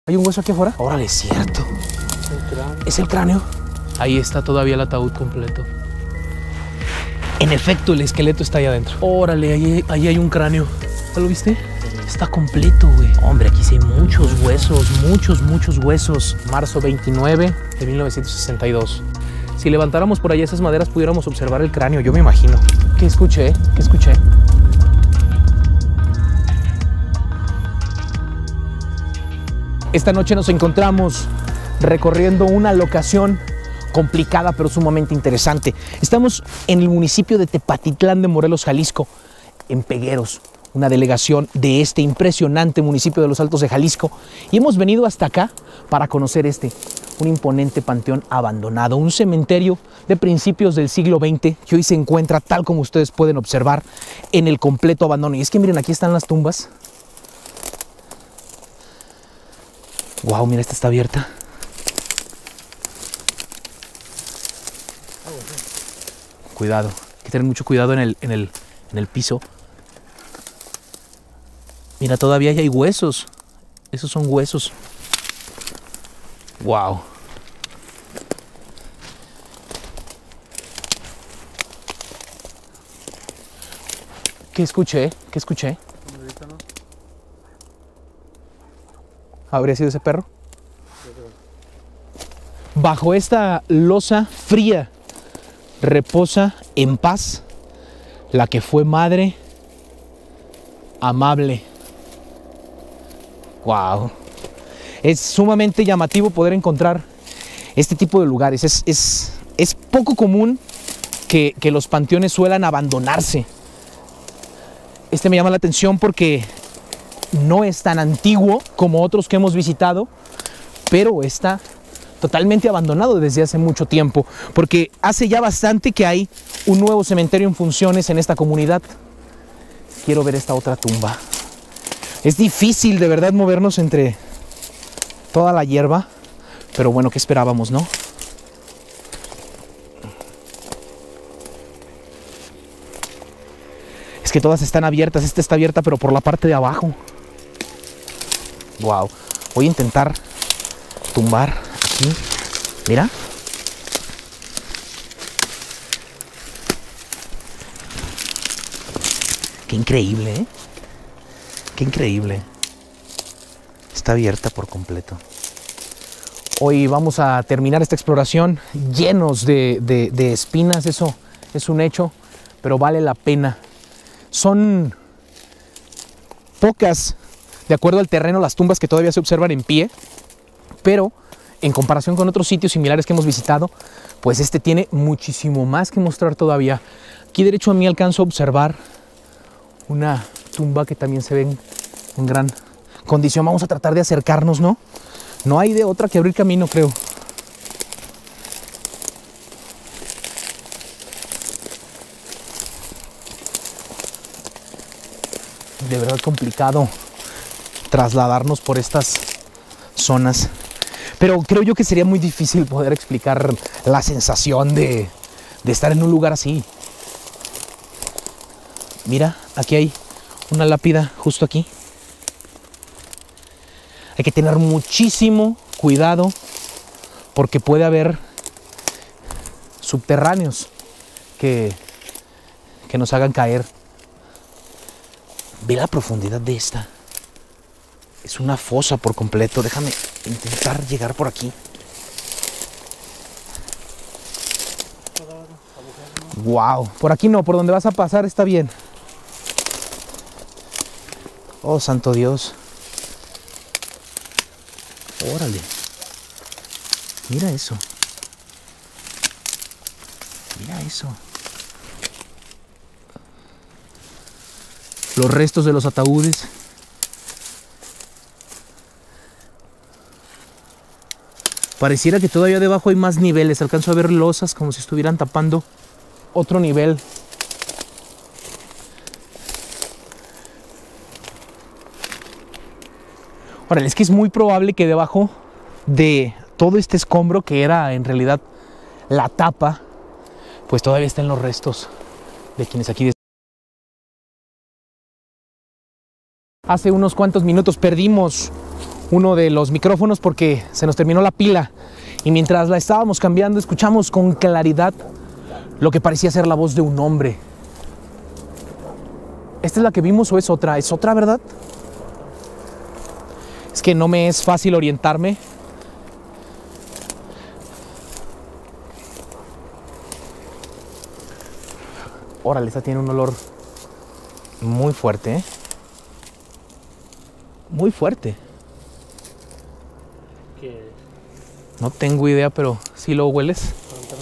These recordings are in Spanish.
¿Hay un hueso aquí afuera? Órale, es cierto. ¿Es el cráneo? Ahí está todavía el ataúd completo. En efecto, el esqueleto está ahí adentro. Órale, ahí hay un cráneo. ¿Ya lo viste? Está completo, güey. Hombre, aquí sí hay muchos huesos, muchos huesos. Marzo 29 de 1962. Si levantáramos por allá esas maderas, pudiéramos observar el cráneo, yo me imagino. ¿Qué escuché? ¿Qué escuché? Esta noche nos encontramos recorriendo una locación complicada pero sumamente interesante. Estamos en el municipio de Tepatitlán de Morelos, Jalisco, en Pegueros, una delegación de este impresionante municipio de los Altos de Jalisco. Y hemos venido hasta acá para conocer un imponente panteón abandonado, un cementerio de principios del siglo XX que hoy se encuentra, tal como ustedes pueden observar, en el completo abandono. Y es que miren, aquí están las tumbas. Wow, mira, esta está abierta. Cuidado, hay que tener mucho cuidado en el piso. Mira, todavía hay huesos. Esos son huesos. Wow. ¿Qué escuché? ¿Qué escuché? ¿Habría sido ese perro? Bajo esta losa fría reposa en paz la que fue madre amable. Wow. Es sumamente llamativo poder encontrar este tipo de lugares. Es poco común que los panteones suelan abandonarse. Este me llama la atención porque no es tan antiguo como otros que hemos visitado, pero está totalmente abandonado desde hace mucho tiempo, porque hace ya bastante que hay un nuevo cementerio en funciones en esta comunidad. Quiero ver esta otra tumba. Es difícil de verdad movernos entre toda la hierba, pero bueno, ¿qué esperábamos, no? Es que todas están abiertas. Esta está abierta, pero por la parte de abajo. Wow. Voy a intentar tumbar aquí. Mira. Qué increíble, ¿eh? Qué increíble. Está abierta por completo. Hoy vamos a terminar esta exploración llenos de espinas. Eso es un hecho, pero vale la pena. Son pocas, de acuerdo al terreno, las tumbas que todavía se observan en pie, pero en comparación con otros sitios similares que hemos visitado, pues este tiene muchísimo más que mostrar todavía. Aquí derecho a mí alcanzo a observar una tumba que también se ve en gran condición. Vamos a tratar de acercarnos, ¿no? No hay de otra que abrir camino, creo. De verdad complicado trasladarnos por estas zonas, pero creo yo que sería muy difícil poder explicar la sensación de estar en un lugar así. Mira, aquí hay una lápida justo aquí. Hay que tener muchísimo cuidado porque puede haber subterráneos que nos hagan caer. Ve la profundidad de esta. Es una fosa por completo. Déjame intentar llegar por aquí. Wow. Por aquí no, por donde vas a pasar está bien. Oh, santo Dios. Órale. Mira eso. Mira eso. Los restos de los ataúdes. Pareciera que todavía debajo hay más niveles. Alcanzo a ver losas como si estuvieran tapando otro nivel. Ahora, es que es muy probable que debajo de todo este escombro, que era en realidad la tapa, pues todavía están los restos de quienes aquí... Hace unos cuantos minutos perdimos uno de los micrófonos porque se nos terminó la pila y mientras la estábamos cambiando escuchamos con claridad lo que parecía ser la voz de un hombre. ¿Esta es la que vimos o es otra? ¿Es otra, verdad? Es que no me es fácil orientarme. Órale, esta tiene un olor muy fuerte, ¿eh? Muy fuerte. ¿Qué es? No tengo idea, pero ¿sí lo hueles?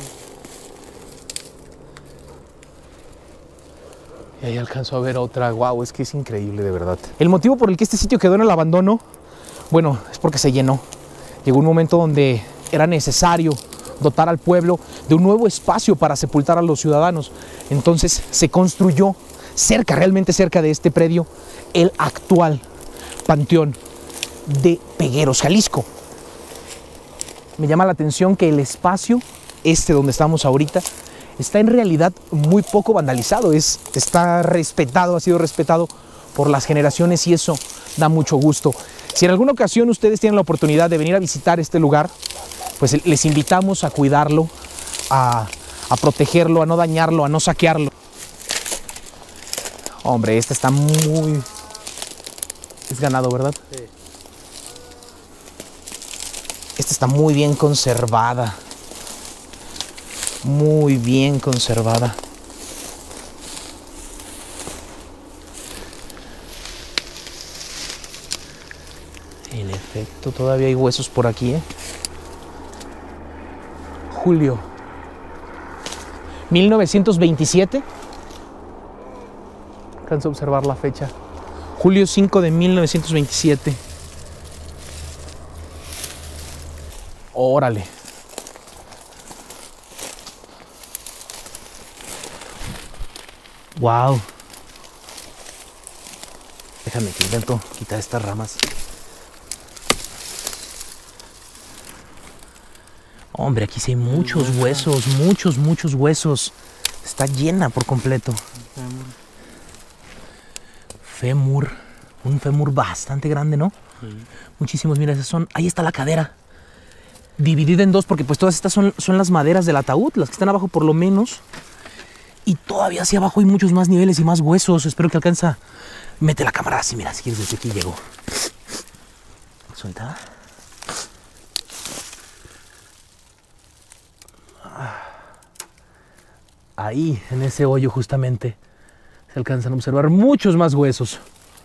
Y ahí alcanzo a ver otra. Wow, es que es increíble, de verdad. El motivo por el que este sitio quedó en el abandono, bueno, es porque se llenó. Llegó un momento donde era necesario dotar al pueblo de un nuevo espacio para sepultar a los ciudadanos. Entonces se construyó cerca, realmente cerca de este predio, el actual Panteón de Pegueros, Jalisco. Me llama la atención que el espacio, donde estamos ahorita, está en realidad muy poco vandalizado, está respetado, ha sido respetado por las generaciones y eso da mucho gusto. Si en alguna ocasión ustedes tienen la oportunidad de venir a visitar este lugar, pues les invitamos a cuidarlo, a protegerlo, a no dañarlo, a no saquearlo. Hombre, esta está muy... Es ganado, ¿verdad? Sí. Esta está muy bien conservada. Muy bien conservada. En efecto, todavía hay huesos por aquí, ¿eh? Julio 1927. Alcanzo a observar la fecha. Julio 5 de 1927. Órale. Wow. Déjame que intento quitar estas ramas. Hombre, aquí sí hay muchos huesos, muchos huesos. Está llena por completo. Fémur. Un fémur bastante grande, ¿no? Sí. Muchísimos, mira, esas son... Ahí está la cadera. Dividida en dos, porque pues todas estas son las maderas del ataúd, las que están abajo por lo menos. Y todavía hacia abajo hay muchos más niveles y más huesos. Espero que alcanza. Mete la cámara así, mira, si quieres, desde aquí llego. Suelta. Ahí, en ese hoyo justamente, se alcanzan a observar muchos más huesos.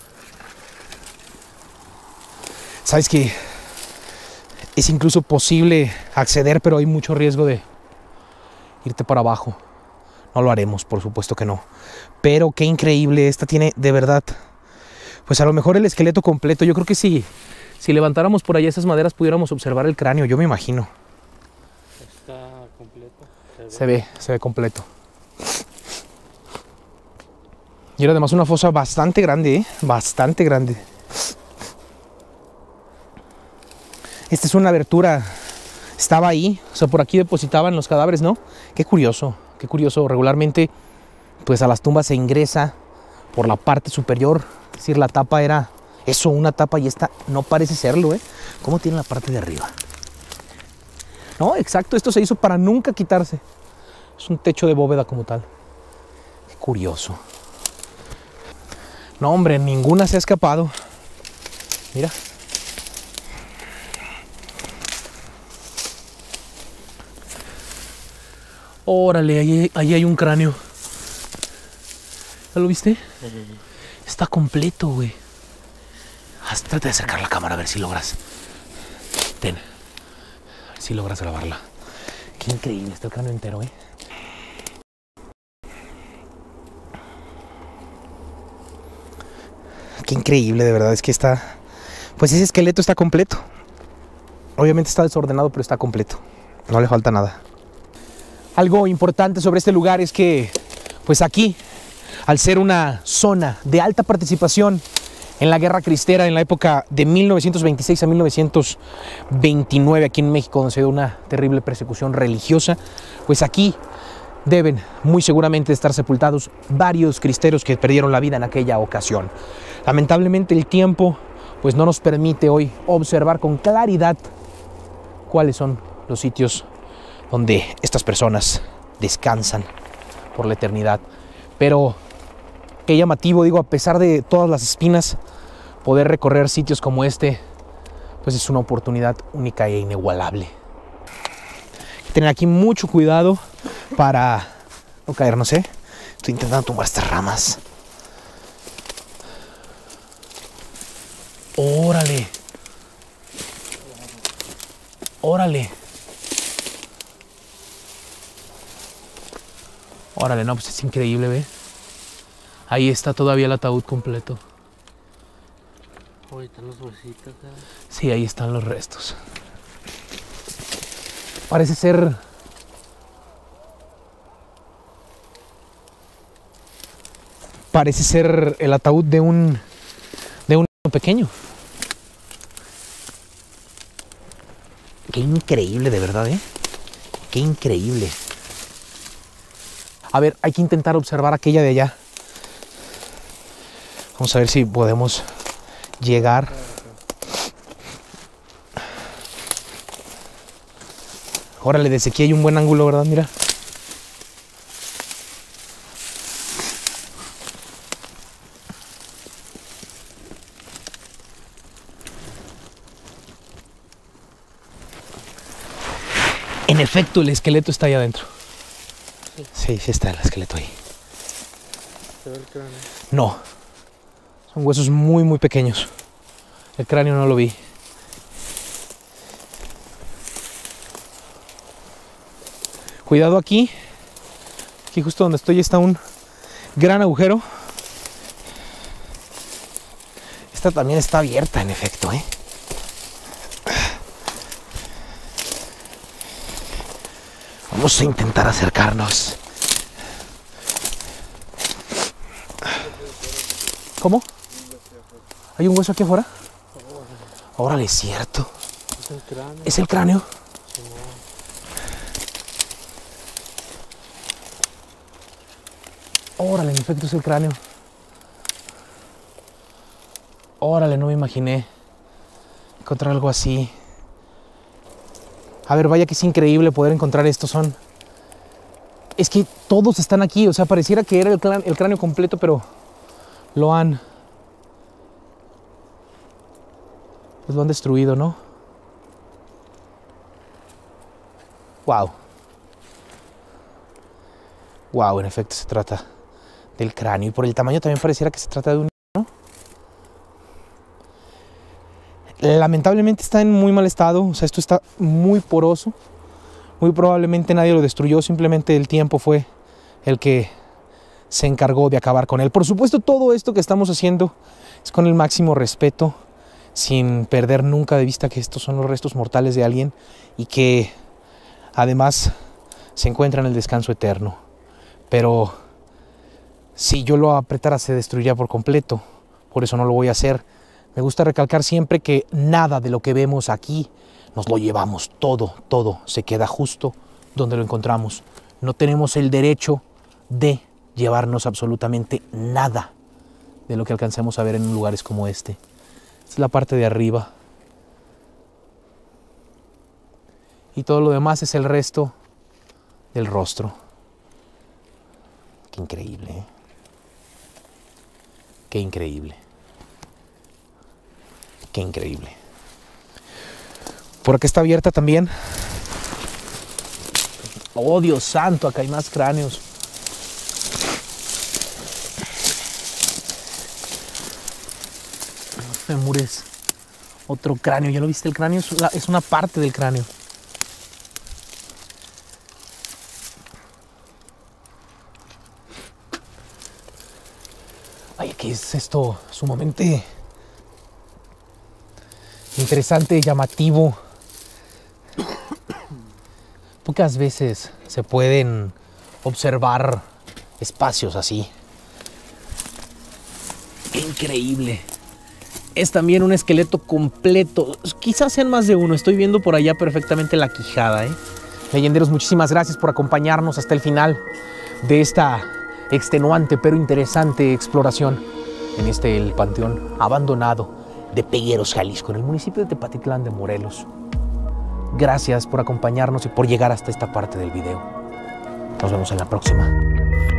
Sabes que es incluso posible acceder, pero hay mucho riesgo de irte para abajo. No lo haremos, por supuesto que no. Pero qué increíble, esta tiene de verdad, pues a lo mejor el esqueleto completo. Yo creo que si levantáramos por allá esas maderas pudiéramos observar el cráneo, yo me imagino. Está completo. Se ve completo. Y era además una fosa bastante grande, ¿eh? Bastante grande. Esta es una abertura, estaba ahí, o sea, por aquí depositaban los cadáveres, ¿no? Qué curioso, qué curioso. Regularmente, pues a las tumbas se ingresa por la parte superior, es decir, la tapa era eso, una tapa, y esta no parece serlo, ¿eh? ¿Cómo tiene la parte de arriba? No, exacto, esto se hizo para nunca quitarse. Es un techo de bóveda como tal. Qué curioso. No, hombre, ninguna se ha escapado. Mira. Órale, ahí hay un cráneo. ¿Ya lo viste? Está completo, güey. Trata de acercar la cámara a ver si logras. Ten. A ver si logras grabarla. Qué increíble, está el cráneo entero, ¿eh? Qué increíble, de verdad. Es que está... Pues ese esqueleto está completo. Obviamente está desordenado, pero está completo. No le falta nada. Algo importante sobre este lugar es que, pues aquí, al ser una zona de alta participación en la Guerra Cristera, en la época de 1926 a 1929, aquí en México, donde se dio una terrible persecución religiosa, pues aquí deben muy seguramente estar sepultados varios cristeros que perdieron la vida en aquella ocasión. Lamentablemente el tiempo pues no nos permite hoy observar con claridad cuáles son los sitios donde estas personas descansan por la eternidad. Pero qué llamativo, digo, a pesar de todas las espinas, poder recorrer sitios como este, pues es una oportunidad única e inigualable. Hay que tener aquí mucho cuidado para no caernos, ¿eh? Estoy intentando tumbar estas ramas. ¡Órale! ¡Órale! Órale, no, pues es increíble, ¿ve? Ahí está todavía el ataúd completo. Ahí están los huesitos, ¿eh? Sí, ahí están los restos. Parece ser... Parece ser el ataúd de un niño pequeño. Qué increíble, de verdad, ¿eh? Qué increíble. A ver, hay que intentar observar aquella de allá. Vamos a ver si podemos llegar. Órale, desde aquí hay un buen ángulo, ¿verdad? Mira. En efecto, el esqueleto está ahí adentro. Sí, sí está el esqueleto ahí. ¿Se ve el cráneo? No. Son huesos muy, muy pequeños. El cráneo no lo vi. Cuidado aquí. Aquí justo donde estoy está un gran agujero. Esta también está abierta, en efecto, ¿eh? Vamos a intentar acercarnos. ¿Cómo? ¿Hay un hueso aquí afuera? Órale, es cierto. Es el cráneo. ¿Es el cráneo? Órale, en efecto es el cráneo. Órale, no me imaginé encontrar algo así. A ver, vaya que es increíble poder encontrar esto. Es que todos están aquí, o sea, pareciera que era el cráneo completo, pero lo han destruido, ¿no? Wow. Wow, en efecto se trata del cráneo. Y por el tamaño también pareciera que se trata de un niño, ¿no? Lamentablemente está en muy mal estado, o sea, esto está muy poroso. Muy probablemente nadie lo destruyó, simplemente el tiempo fue el que se encargó de acabar con él. Por supuesto, todo esto que estamos haciendo es con el máximo respeto, sin perder nunca de vista que estos son los restos mortales de alguien y que además se encuentra en el descanso eterno. Pero si yo lo apretara se destruiría por completo, por eso no lo voy a hacer. Me gusta recalcar siempre que nada de lo que vemos aquí nos lo llevamos, todo se queda justo donde lo encontramos. No tenemos el derecho de llevarnos absolutamente nada de lo que alcancemos a ver en lugares como este. Esta es la parte de arriba. Y todo lo demás es el resto del rostro. Qué increíble, ¿eh? Qué increíble. Qué increíble. Por acá está abierta también. Oh, Dios santo, acá hay más cráneos. Los fémures. Otro cráneo. ¿Ya lo viste? El cráneo es una parte del cráneo. Ay, ¿qué es esto? Sumamente interesante, llamativo. Pocas veces se pueden observar espacios así. ¡Qué increíble! Es también un esqueleto completo. Quizás sean más de uno. Estoy viendo por allá perfectamente la quijada, ¿eh? Leyenderos, muchísimas gracias por acompañarnos hasta el final de esta extenuante pero interesante exploración en el panteón abandonado de Pegueros, Jalisco, en el municipio de Tepatitlán de Morelos. Gracias por acompañarnos y por llegar hasta esta parte del video. Nos vemos en la próxima.